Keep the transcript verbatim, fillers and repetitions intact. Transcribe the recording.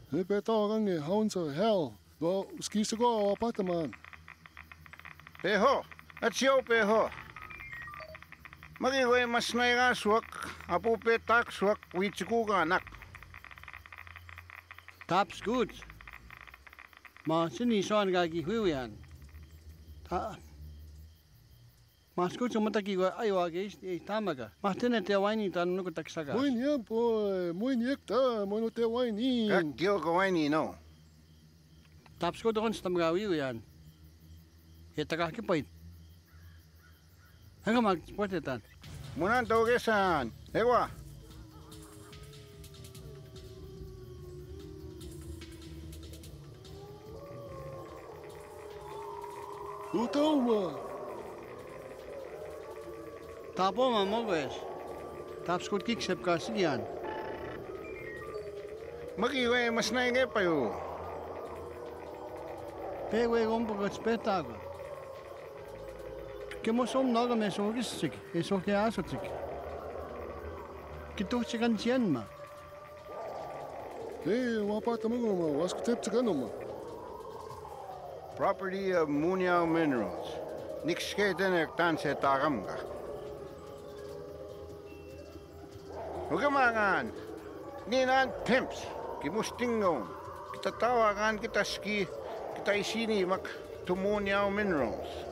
He betagang e haunsa hell. Well, skisa go apataman. Peho, at siyo peho. Magiway mas nairaswak, apu petak swak, witsikuga anak. Taps good. Ma sini soan gagi huyan. Ta. Ma skut so mata ki ayo age is tamaga. Ma tene te waini tan no taksaga. Muy niya po, muy niekta, mono te waini. Kak diyo ka waini no. Taps good kon stamaga huyan. Eta ki pait. Hanga mag sportetan. Munan togesan, ewa. Utoma. Tapo ma moges. Taps good kik sep ka sigian. Magiway mas nainge pa yo. Pewe gombo got spetago. Que mosom naga me so gisik, e so ke asotik. Kitu chikan chien ma. Hey, wapatamango ma, wask tip tsagano ma. Property of Munyao Minerals. Niks sketen ek tan se tagamga. Hugamangan. Ninan pimps. Kimustingong. Kita tawagan kita ski. Kita isini mak to Munyao Minerals.